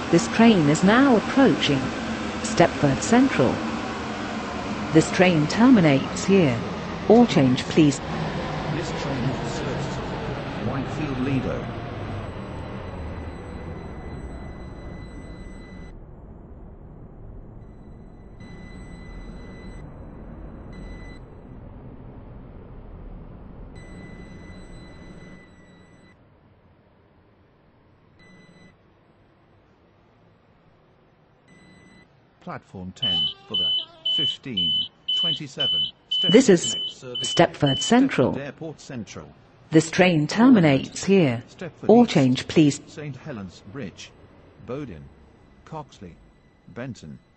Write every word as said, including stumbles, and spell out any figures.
This train is now approaching Stepford Central. This train terminates here. All change, please. This train is service to Whitefield Lido. Platform ten for the fifteen twenty-seven. This is Stepford Central. Stepford Airport Central. This train terminates here. Stepford All East, change, please. Saint Helens Bridge, Bowden, Coxley, Benton,